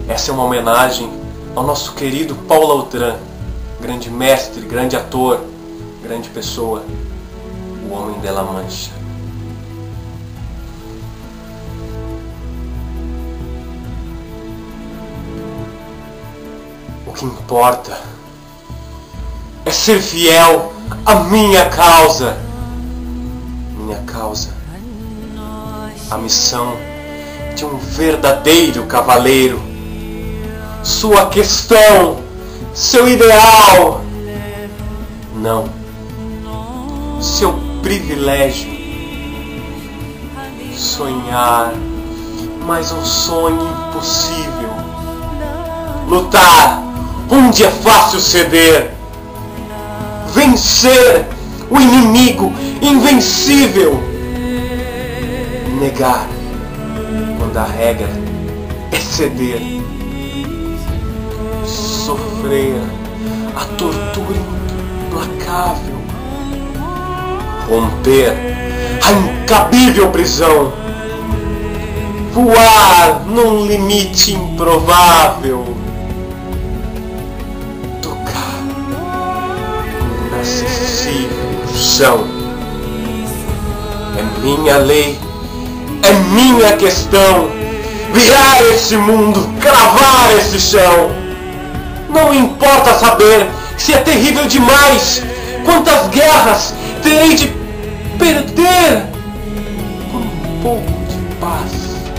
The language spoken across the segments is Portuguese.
Essa é uma homenagem ao nosso querido Paulo Autran, grande mestre, grande ator, grande pessoa, o Homem de La Mancha. O que importa é ser fiel à minha causa. Minha causa, a missão de um verdadeiro cavaleiro. Sua questão, seu ideal, não, seu privilégio. Sonhar, mas um sonho impossível. Lutar onde é fácil ceder. Vencer o inimigo invencível. Negar quando a regra é ceder. Sofrer a tortura implacável. Romper a incabível prisão. Voar num limite improvável. Tocar no inacessível chão. É minha lei, é minha questão. Virar esse mundo, cravar esse chão. Não importa saber se é terrível demais. Quantas guerras terei de perder por um pouco de paz.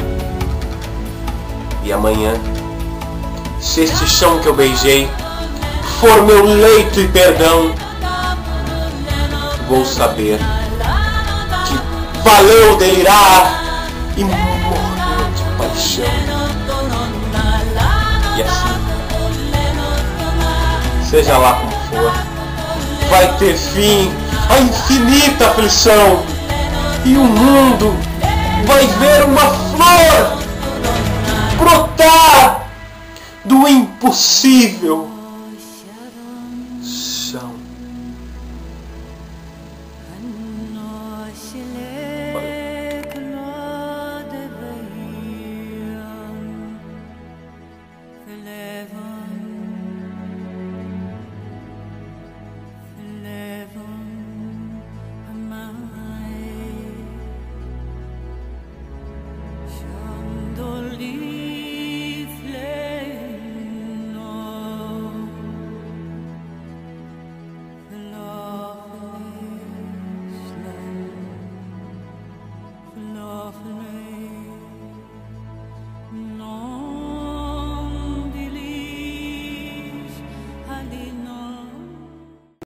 E amanhã, se este chão que eu beijei for meu leito e perdão, vou saber que valeu delirar e morrer de paixão. E assim, seja lá como for, vai ter fim a infinita aflição. E o mundo vai ver uma flor brotar do impossível.